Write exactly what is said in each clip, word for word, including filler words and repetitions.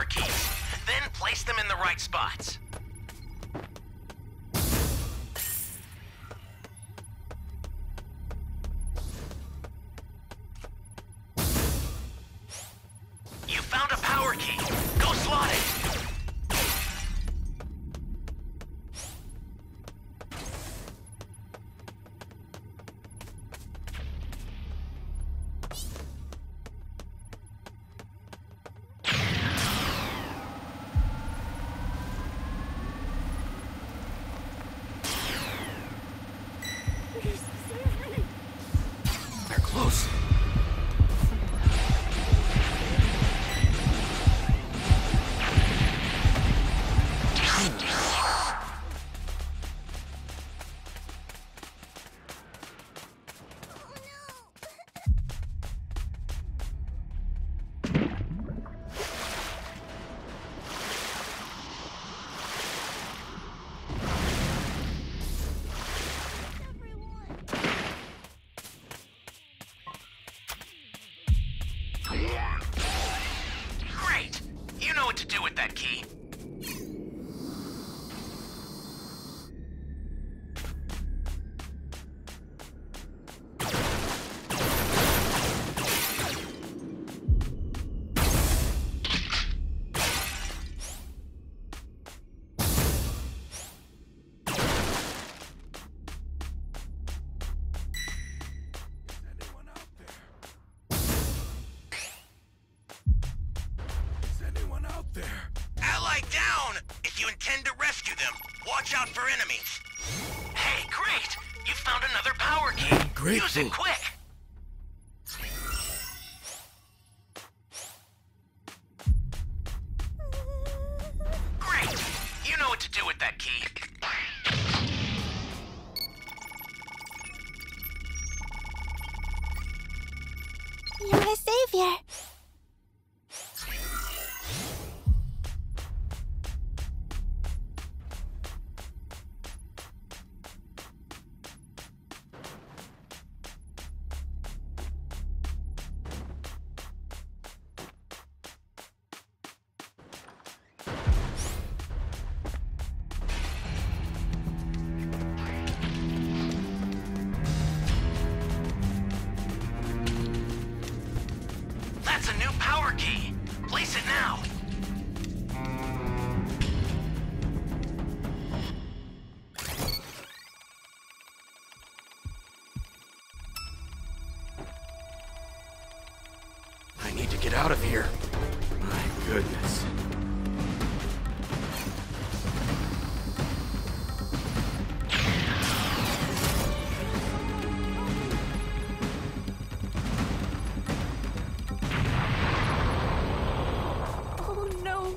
power keys. Then place them in the right spots. You found a power key. Go slot it. They're close. Great! You know what to do with that key. Ally down! If you intend to rescue them, watch out for enemies. Hey, great! You found another power key. I'm grateful. Use it quick. Great! You know what to do with that key. You're a savior. That's a new power key. Place it now. I need to get out of here. My goodness. Oh no.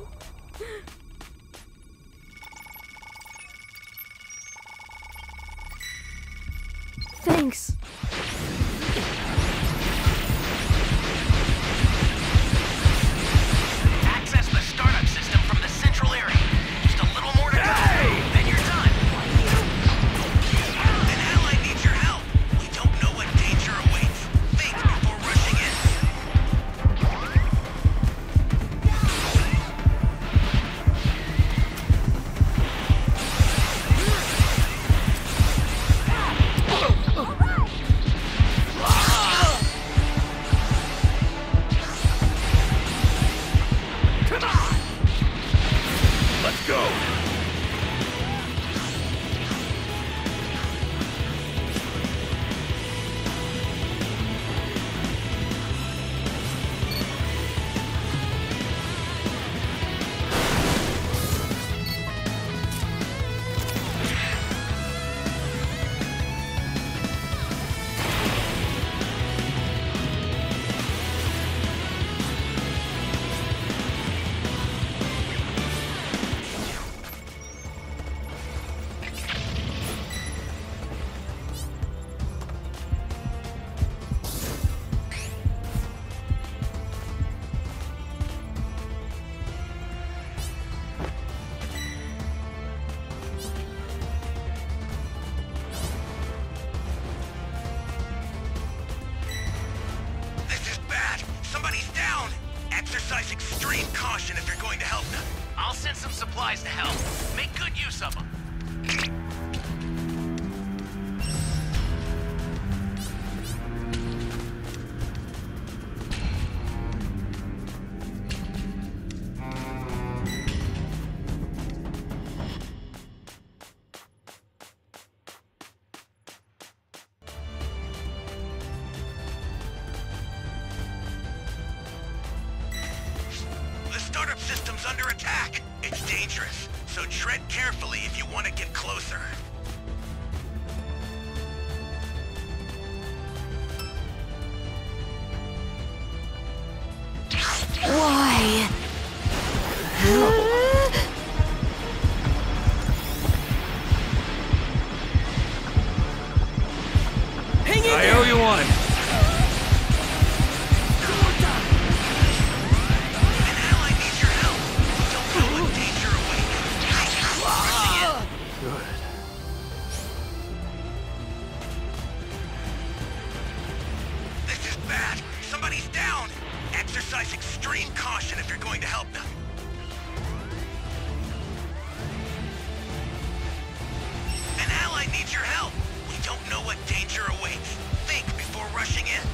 Thanks. Access the star caution if you're going to help them. I'll send some supplies to help. Make good use of them. The startup system's under attack. It's dangerous, so tread carefully if you want to get closer. Why? I owe you one. An ally needs your help. Don't know what danger awaits. Rushing in. Good. This is bad. Somebody's down. Exercise extreme caution if you're going to help them. An ally needs your help. We don't know what danger awaits. Think before rushing in.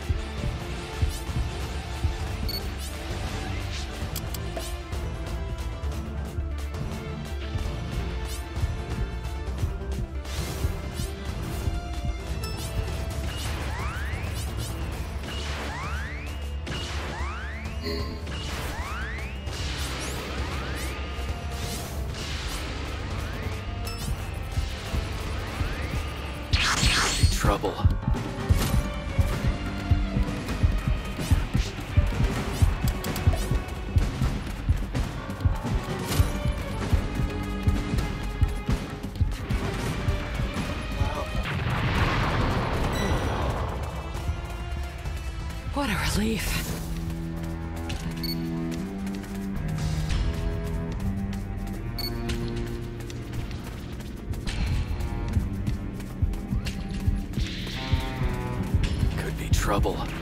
Trouble. What a relief. Could be trouble.